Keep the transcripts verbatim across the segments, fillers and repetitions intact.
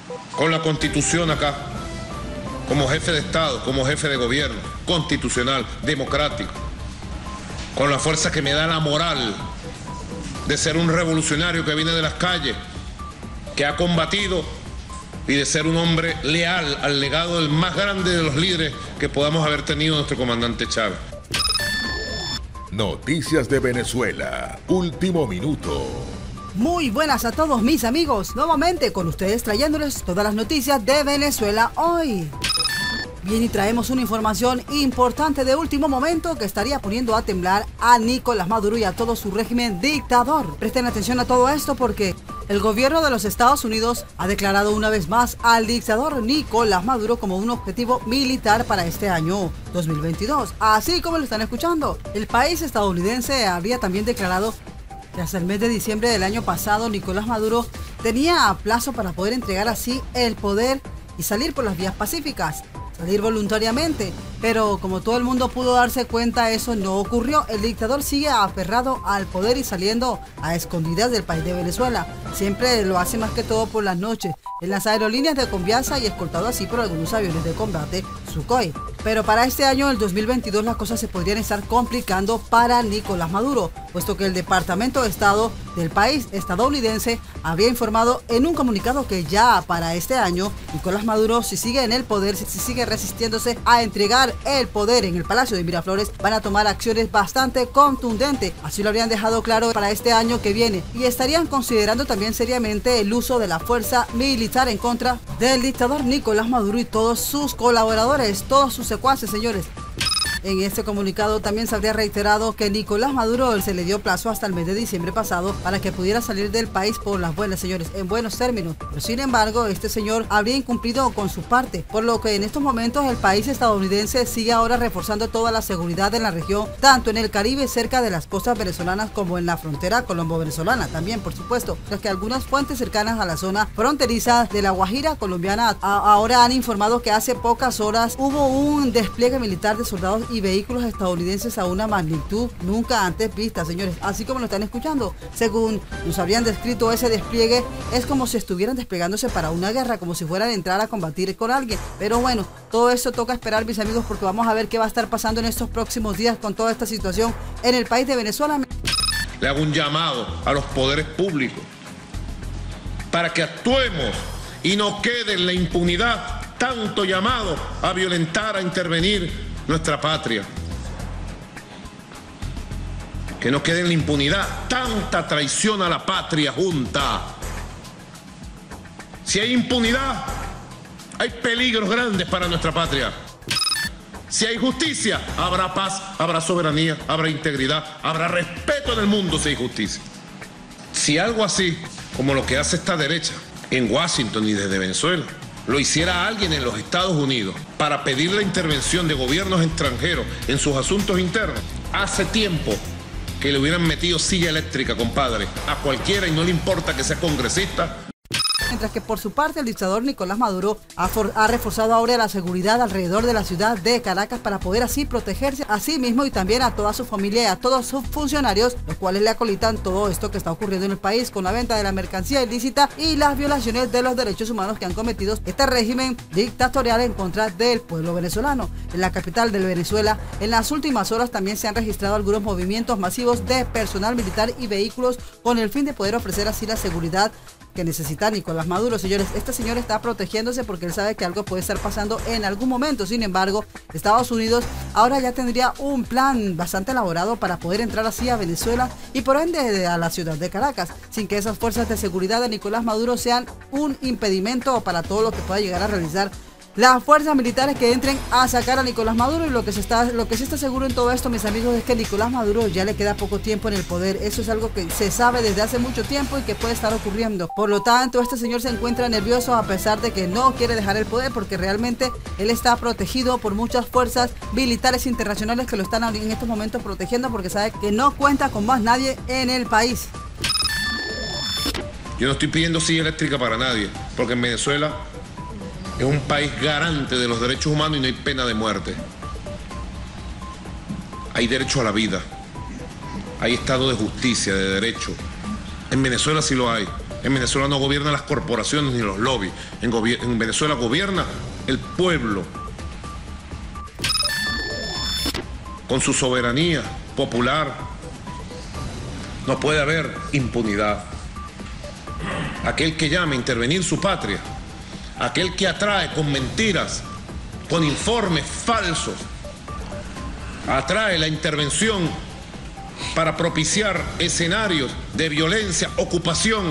con la Constitución acá, como jefe de Estado, como jefe de gobierno, constitucional, democrático, con la fuerza que me da la moral de ser un revolucionario que viene de las calles, que ha combatido, y de ser un hombre leal al legado del más grande de los líderes que podamos haber tenido, nuestro comandante Chávez. Noticias de Venezuela, último minuto. Muy buenas a todos mis amigos, nuevamente con ustedes trayéndoles todas las noticias de Venezuela hoy. Bien, y traemos una información importante de último momento que estaría poniendo a temblar a Nicolás Maduro y a todo su régimen dictador. Presten atención a todo esto porque el gobierno de los Estados Unidos ha declarado una vez más al dictador Nicolás Maduro como un objetivo militar para este año dos mil veintidós. Así como lo están escuchando, el país estadounidense había también declarado que hasta el mes de diciembre del año pasado Nicolás Maduro tenía a plazo para poder entregar así el poder y salir por las vías pacíficas. Salir voluntariamente, pero como todo el mundo pudo darse cuenta, eso no ocurrió. El dictador sigue aferrado al poder y saliendo a escondidas del país de Venezuela. Siempre lo hace más que todo por las noches, en las aerolíneas de confianza y escoltado así por algunos aviones de combate Sukhoi. Pero para este año, el dos mil veintidós, las cosas se podrían estar complicando para Nicolás Maduro, puesto que el Departamento de Estado del país estadounidense había informado en un comunicado que ya para este año, Nicolás Maduro, si sigue en el poder, si sigue resistiéndose a entregar el poder en el Palacio de Miraflores, van a tomar acciones bastante contundentes. Así lo habrían dejado claro para este año que viene. Y estarían considerando también seriamente el uso de la fuerza militar en contra del dictador Nicolás Maduro y todos sus colaboradores, todos sus secuaces, señores. En este comunicado también se habría reiterado que Nicolás Maduro se le dio plazo hasta el mes de diciembre pasado para que pudiera salir del país por las buenas, señores, en buenos términos. Pero sin embargo, este señor habría incumplido con su parte, por lo que en estos momentos el país estadounidense sigue ahora reforzando toda la seguridad en la región, tanto en el Caribe cerca de las costas venezolanas como en la frontera colombo-venezolana también, por supuesto, ya que algunas fuentes cercanas a la zona fronteriza de la Guajira colombiana a ahora han informado que hace pocas horas hubo un despliegue militar de soldados y vehículos estadounidenses a una magnitud nunca antes vista, señores, así como lo están escuchando. Según nos habrían descrito, ese despliegue es como si estuvieran desplegándose para una guerra, como si fueran a entrar a combatir con alguien. Pero bueno, todo esto toca esperar, mis amigos, porque vamos a ver qué va a estar pasando en estos próximos días con toda esta situación en el país de Venezuela. Le hago un llamado a los poderes públicos para que actuemos y no quede en la impunidad tanto llamado a violentar, a intervenir nuestra patria. Que no quede en la impunidad tanta traición a la patria junta. Si hay impunidad, hay peligros grandes para nuestra patria. Si hay justicia, habrá paz, habrá soberanía, habrá integridad, habrá respeto en el mundo si hay justicia. Si algo así, como lo que hace esta derecha en Washington y desde Venezuela, lo hiciera alguien en los Estados Unidos para pedir la intervención de gobiernos extranjeros en sus asuntos internos, hace tiempo que le hubieran metido silla eléctrica, compadre, a cualquiera y no le importa que sea congresista. Mientras que por su parte el dictador Nicolás Maduro ha, ha reforzado ahora la seguridad alrededor de la ciudad de Caracas para poder así protegerse a sí mismo y también a toda su familia y a todos sus funcionarios, los cuales le acolitan todo esto que está ocurriendo en el país con la venta de la mercancía ilícita y las violaciones de los derechos humanos que han cometido este régimen dictatorial en contra del pueblo venezolano. En la capital de Venezuela, en las últimas horas también se han registrado algunos movimientos masivos de personal militar y vehículos con el fin de poder ofrecer así la seguridad que necesita Nicolás Maduro. Señores, este señor está protegiéndose porque él sabe que algo puede estar pasando en algún momento. Sin embargo, Estados Unidos ahora ya tendría un plan bastante elaborado para poder entrar así a Venezuela y por ende a la ciudad de Caracas, sin que esas fuerzas de seguridad de Nicolás Maduro sean un impedimento para todo lo que pueda llegar a realizar las fuerzas militares que entren a sacar a Nicolás Maduro. Y lo que se está, lo que sí está seguro en todo esto, mis amigos, es que Nicolás Maduro ya le queda poco tiempo en el poder. Eso es algo que se sabe desde hace mucho tiempo y que puede estar ocurriendo. Por lo tanto, este señor se encuentra nervioso a pesar de que no quiere dejar el poder, porque realmente él está protegido por muchas fuerzas militares internacionales que lo están en estos momentos protegiendo, porque sabe que no cuenta con más nadie en el país. Yo no estoy pidiendo silla eléctrica para nadie, porque en Venezuela es un país garante de los derechos humanos y no hay pena de muerte. Hay derecho a la vida. Hay estado de justicia, de derecho. En Venezuela sí lo hay. En Venezuela no gobiernan las corporaciones ni los lobbies. En, en Venezuela gobierna el pueblo con su soberanía popular. No puede haber impunidad. Aquel que llama a intervenir su patria, aquel que atrae con mentiras, con informes falsos, atrae la intervención para propiciar escenarios de violencia, ocupación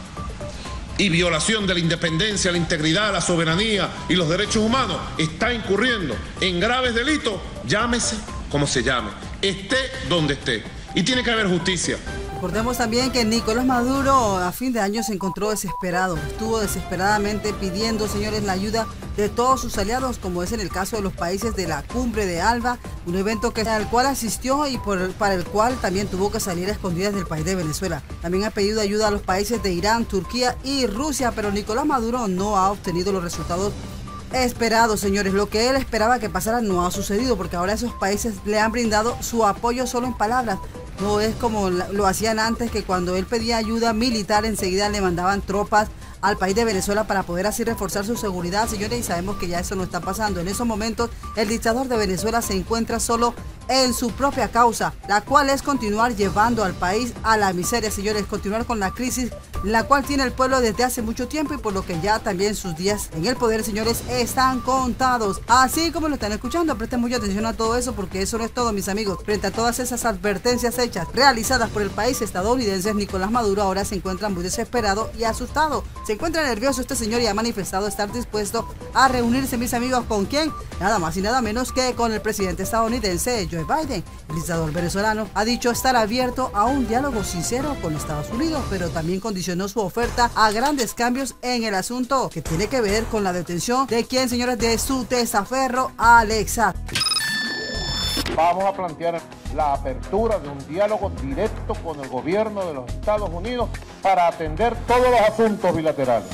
y violación de la independencia, la integridad, la soberanía y los derechos humanos, está incurriendo en graves delitos, llámese como se llame, esté donde esté. Y tiene que haber justicia. Recordemos también que Nicolás Maduro a fin de año se encontró desesperado. Estuvo desesperadamente pidiendo, señores, la ayuda de todos sus aliados, como es en el caso de los países de la Cumbre de Alba, un evento que, al cual asistió y por, para el cual también tuvo que salir a escondidas del país de Venezuela. También ha pedido ayuda a los países de Irán, Turquía y Rusia, pero Nicolás Maduro no ha obtenido los resultados esperados, señores. Lo que él esperaba que pasara no ha sucedido, porque ahora esos países le han brindado su apoyo solo en palabras. No es como lo hacían antes, que cuando él pedía ayuda militar enseguida le mandaban tropas al país de Venezuela para poder así reforzar su seguridad, señores, y sabemos que ya eso no está pasando. En esos momentos el dictador de Venezuela se encuentra solo en su propia causa, la cual es continuar llevando al país a la miseria, señores, continuar con la crisis la cual tiene el pueblo desde hace mucho tiempo, y por lo que ya también sus días en el poder, señores, están contados. Así como lo están escuchando, presten mucha atención a todo eso, porque eso no es todo, mis amigos. Frente a todas esas advertencias hechas, realizadas por el país estadounidense, Nicolás Maduro ahora se encuentra muy desesperado y asustado. Se encuentra nervioso este señor y ha manifestado estar dispuesto a reunirse, mis amigos, ¿con quién? Nada más y nada menos que con el presidente estadounidense Joe Biden. El dictador venezolano ha dicho estar abierto a un diálogo sincero con Estados Unidos, pero también condicionó su oferta a grandes cambios en el asunto que tiene que ver con la detención de quien, señores, de su desaferro a Alexa. Vamos a plantear la apertura de un diálogo directo con el gobierno de los Estados Unidos para atender todos los asuntos bilaterales.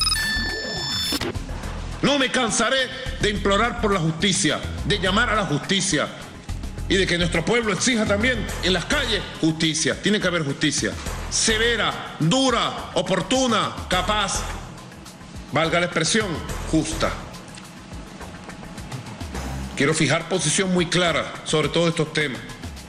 No me cansaré de implorar por la justicia, de llamar a la justicia y de que nuestro pueblo exija también en las calles justicia. Tiene que haber justicia severa, dura, oportuna, capaz, valga la expresión, justa. Quiero fijar posición muy clara sobre todos estos temas.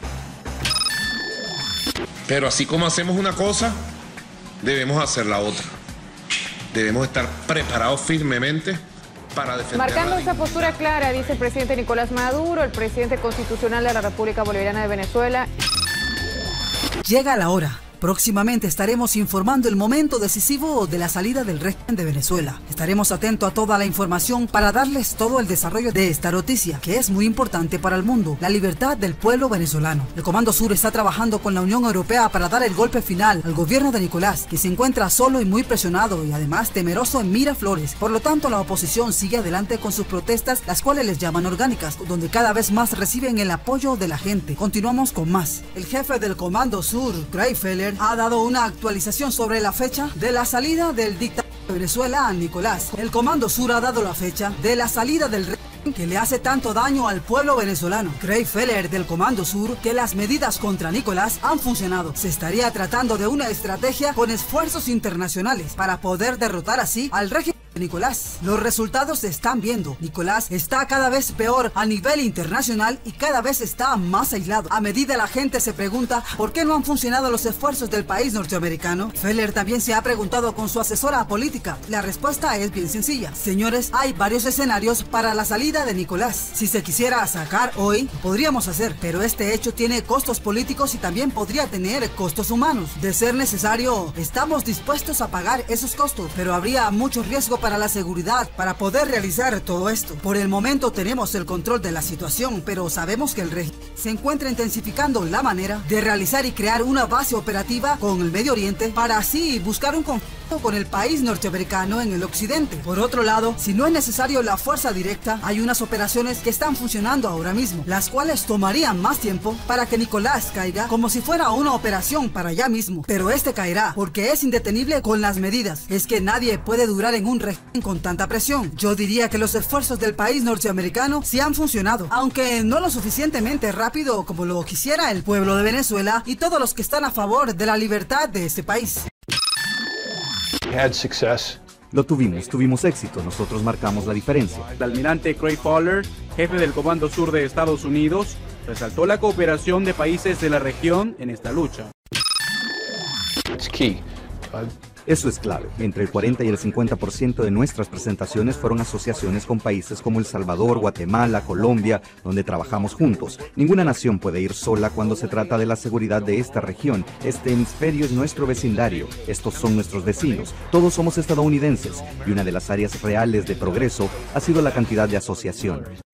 Pero así como hacemos una cosa, debemos hacer la otra. Debemos estar preparados firmemente para defender. Marcando esa postura clara, dice el presidente Nicolás Maduro, el presidente constitucional de la República Bolivariana de Venezuela. Llega la hora. Próximamente estaremos informando el momento decisivo de la salida del régimen de Venezuela. Estaremos atentos a toda la información para darles todo el desarrollo de esta noticia, que es muy importante para el mundo, la libertad del pueblo venezolano. El Comando Sur está trabajando con la Unión Europea para dar el golpe final al gobierno de Nicolás, que se encuentra solo y muy presionado y además temeroso en Miraflores. Por lo tanto, la oposición sigue adelante con sus protestas, las cuales les llaman orgánicas, donde cada vez más reciben el apoyo de la gente. Continuamos con más. El jefe del Comando Sur, Craig Feller, ha dado una actualización sobre la fecha de la salida del dictador de Venezuela, Nicolás. El Comando Sur ha dado la fecha de la salida del régimen que le hace tanto daño al pueblo venezolano. Craig Feller del Comando Sur que las medidas contra Nicolás han funcionado. Se estaría tratando de una estrategia con esfuerzos internacionales para poder derrotar así al régimen de Nicolás. Los resultados se están viendo. Nicolás está cada vez peor a nivel internacional y cada vez está más aislado. A medida la gente se pregunta por qué no han funcionado los esfuerzos del país norteamericano. Feller también se ha preguntado con su asesora política. La respuesta es bien sencilla. Señores, hay varios escenarios para la salida de Nicolás. Si se quisiera sacar hoy, podríamos hacer, pero este hecho tiene costos políticos y también podría tener costos humanos. De ser necesario, estamos dispuestos a pagar esos costos, pero habría mucho riesgo para la seguridad para poder realizar todo esto. Por el momento tenemos el control de la situación, pero sabemos que el régimen se encuentra intensificando la manera de realizar y crear una base operativa con el Medio Oriente para así buscar un conflicto con el país norteamericano en el occidente. Por otro lado, si no es necesario la fuerza directa, hay unas operaciones que están funcionando ahora mismo, las cuales tomarían más tiempo para que Nicolás caiga, como si fuera una operación para allá mismo. Pero este caerá porque es indetenible con las medidas. Es que nadie puede durar en un régimen con tanta presión. Yo diría que los esfuerzos del país norteamericano sí han funcionado, aunque no lo suficientemente rápido como lo quisiera el pueblo de Venezuela y todos los que están a favor de la libertad de este país. had success. Lo tuvimos, tuvimos éxito, nosotros marcamos la diferencia. El almirante Craig Fowler, jefe del Comando Sur de Estados Unidos, resaltó la cooperación de países de la región en esta lucha. It's key. Uh, Eso es clave. Entre el cuarenta y el cincuenta por ciento de nuestras presentaciones fueron asociaciones con países como El Salvador, Guatemala, Colombia, donde trabajamos juntos. Ninguna nación puede ir sola cuando se trata de la seguridad de esta región. Este hemisferio es nuestro vecindario. Estos son nuestros vecinos. Todos somos estadounidenses. Y una de las áreas reales de progreso ha sido la cantidad de asociación.